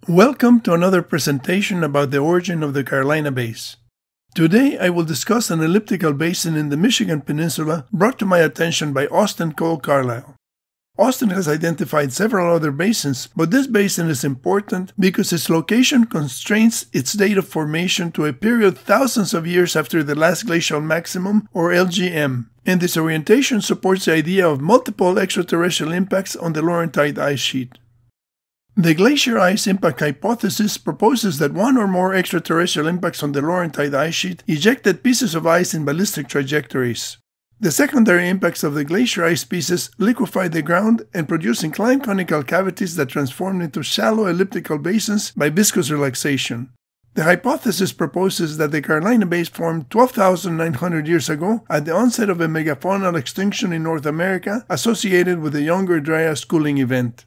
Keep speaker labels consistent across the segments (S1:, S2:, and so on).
S1: Welcome to another presentation about the origin of the Carolina Basin. Today I will discuss an elliptical basin in the Michigan Peninsula brought to my attention by Austin Cole Carlisle. Austin has identified several other basins, but this basin is important because its location constrains its date of formation to a period thousands of years after the Last Glacial Maximum, or LGM, and this orientation supports the idea of multiple extraterrestrial impacts on the Laurentide Ice Sheet. The glacier ice impact hypothesis proposes that one or more extraterrestrial impacts on the Laurentide Ice Sheet ejected pieces of ice in ballistic trajectories. The secondary impacts of the glacier ice pieces liquefied the ground and produced inclined conical cavities that transformed into shallow elliptical basins by viscous relaxation. The hypothesis proposes that the Carolina Basin formed 12,900 years ago at the onset of a megafaunal extinction in North America associated with the Younger Dryas cooling event.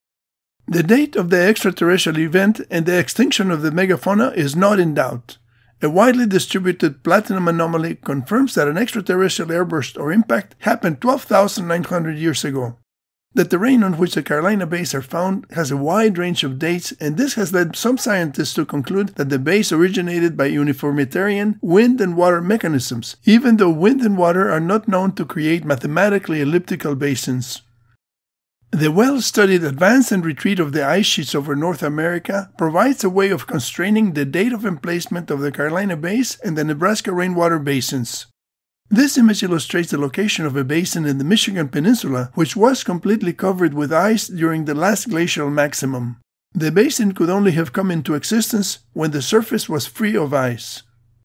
S1: The date of the extraterrestrial event and the extinction of the megafauna is not in doubt. A widely distributed platinum anomaly confirms that an extraterrestrial airburst or impact happened 12,900 years ago. The terrain on which the Carolina Basin are found has a wide range of dates, and this has led some scientists to conclude that the basin originated by uniformitarian wind and water mechanisms, even though wind and water are not known to create mathematically elliptical basins. The well-studied advance and retreat of the ice sheets over North America provides a way of constraining the date of emplacement of the Carolina Basin and the Nebraska rainwater basins. This image illustrates the location of a basin in the Michigan Peninsula, which was completely covered with ice during the Last Glacial Maximum. The basin could only have come into existence when the surface was free of ice.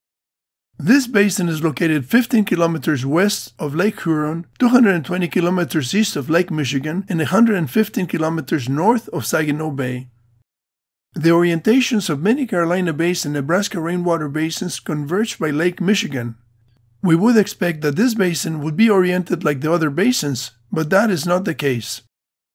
S1: This basin is located 15 kilometers west of Lake Huron, 220 kilometers east of Lake Michigan, and 115 kilometers north of Saginaw Bay. The orientations of many Carolina Basin and Nebraska rainwater basins converge by Lake Michigan. We would expect that this basin would be oriented like the other basins, but that is not the case.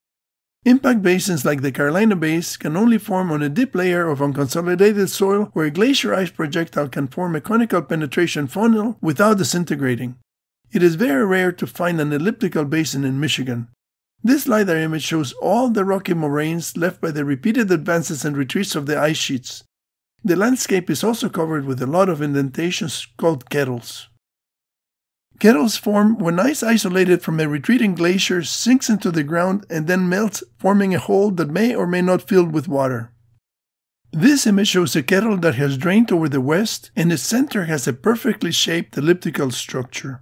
S1: Impact basins like the Carolina Basin can only form on a deep layer of unconsolidated soil where a glacier ice projectile can form a conical penetration funnel without disintegrating. It is very rare to find an elliptical basin in Michigan. This LiDAR image shows all the rocky moraines left by the repeated advances and retreats of the ice sheets. The landscape is also covered with a lot of indentations called kettles. Kettles form when ice isolated from a retreating glacier sinks into the ground and then melts, forming a hole that may or may not fill with water. This image shows a kettle that has drained over the west, and its center has a perfectly shaped elliptical structure.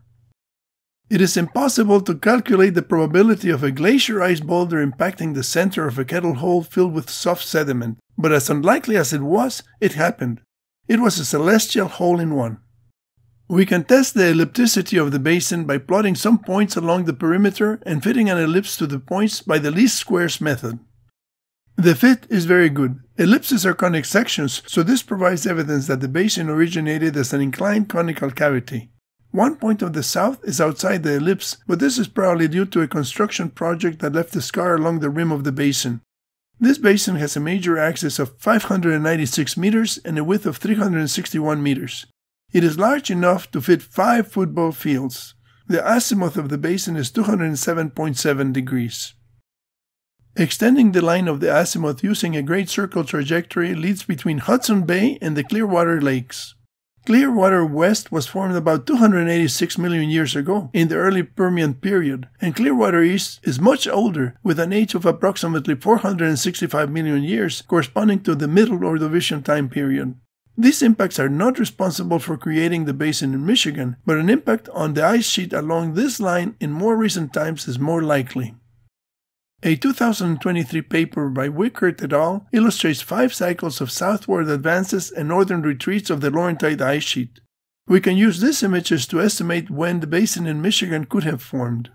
S1: It is impossible to calculate the probability of a glacier ice boulder impacting the center of a kettle hole filled with soft sediment, but as unlikely as it happened. It was a celestial hole-in-one. We can test the ellipticity of the basin by plotting some points along the perimeter and fitting an ellipse to the points by the least squares method. The fit is very good. Ellipses are conic sections, so this provides evidence that the basin originated as an inclined conical cavity. One point of the south is outside the ellipse, but this is probably due to a construction project that left a scar along the rim of the basin. This basin has a major axis of 596 meters and a width of 361 meters. It is large enough to fit 5 football fields. The azimuth of the basin is 207.7 degrees. Extending the line of the azimuth using a great circle trajectory leads between Hudson Bay and the Clearwater Lakes. Clearwater West was formed about 286 million years ago in the early Permian period, and Clearwater East is much older, with an age of approximately 465 million years, corresponding to the Middle Ordovician time period. These impacts are not responsible for creating the basin in Michigan, but an impact on the ice sheet along this line in more recent times is more likely. A 2023 paper by Wickert et al. Illustrates 5 cycles of southward advances and northern retreats of the Laurentide Ice Sheet. We can use these images to estimate when the basin in Michigan could have formed.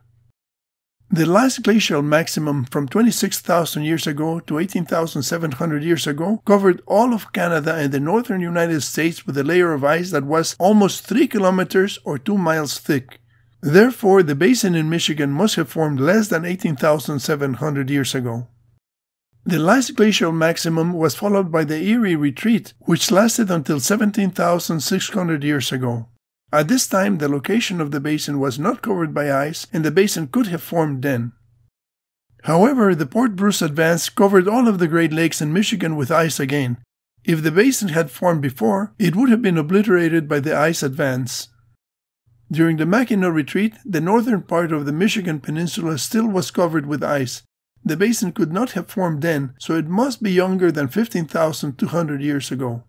S1: The Last Glacial Maximum from 26,000 years ago to 18,700 years ago covered all of Canada and the northern United States with a layer of ice that was almost 3 kilometers or 2 miles thick. Therefore, the basin in Michigan must have formed less than 18,700 years ago. The Last Glacial Maximum was followed by the Erie Retreat, which lasted until 17,600 years ago. At this time, the location of the basin was not covered by ice, and the basin could have formed then. However, the Port Bruce advance covered all of the Great Lakes in Michigan with ice again. If the basin had formed before, it would have been obliterated by the ice advance. During the Mackinac Retreat, the northern part of the Michigan Peninsula still was covered with ice. The basin could not have formed then, so it must be younger than 15,200 years ago.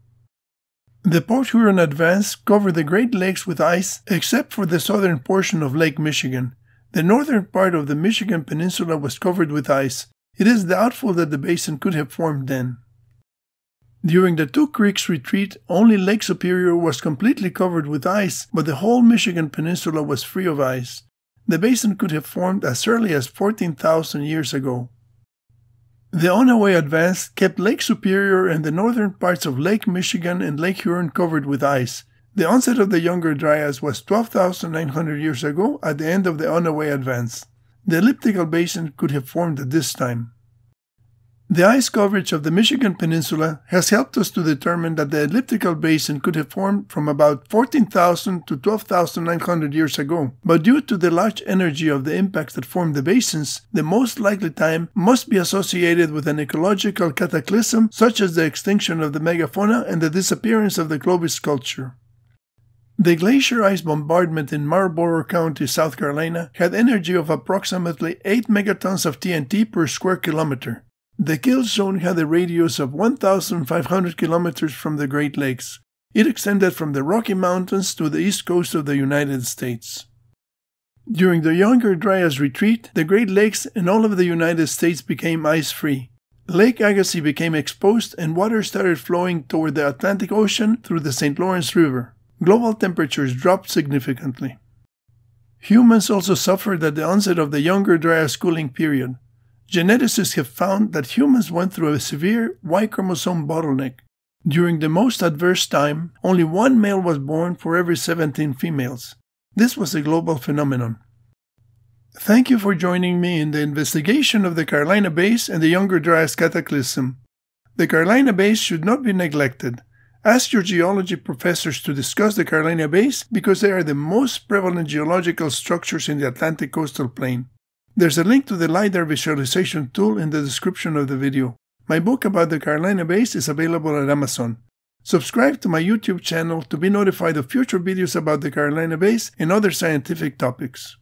S1: The Port Huron advance covered the Great Lakes with ice except for the southern portion of Lake Michigan. The northern part of the Michigan Peninsula was covered with ice. It is doubtful that the basin could have formed then. During the Two Creeks Retreat, only Lake Superior was completely covered with ice, but the whole Michigan Peninsula was free of ice. The basin could have formed as early as 14,000 years ago. The Onaway advance kept Lake Superior and the northern parts of Lake Michigan and Lake Huron covered with ice. The onset of the Younger Dryas was 12,900 years ago at the end of the Onaway advance. The elliptical basin could have formed at this time. The ice coverage of the Michigan Peninsula has helped us to determine that the elliptical basin could have formed from about 14,000 to 12,900 years ago, but due to the large energy of the impacts that formed the basins, the most likely time must be associated with an ecological cataclysm such as the extinction of the megafauna and the disappearance of the Clovis culture. The glacier ice bombardment in Marlborough County, South Carolina, had energy of approximately 8 megatons of TNT per square kilometer. The kill zone had a radius of 1,500 kilometers from the Great Lakes. It extended from the Rocky Mountains to the east coast of the United States. During the Younger Dryas Retreat, the Great Lakes and all of the United States became ice-free. Lake Agassiz became exposed and water started flowing toward the Atlantic Ocean through the St. Lawrence River. Global temperatures dropped significantly. Humans also suffered at the onset of the Younger Dryas cooling period. Geneticists have found that humans went through a severe Y chromosome bottleneck. During the most adverse time, only one male was born for every 17 females. This was a global phenomenon. Thank you for joining me in the investigation of the Carolina Basin and the Younger Dryas Cataclysm. The Carolina Basin should not be neglected. Ask your geology professors to discuss the Carolina Basin because they are the most prevalent geological structures in the Atlantic coastal plain. There's a link to the LiDAR visualization tool in the description of the video. My book about the Carolina Basin is available at Amazon. Subscribe to my YouTube channel to be notified of future videos about the Carolina Basin and other scientific topics.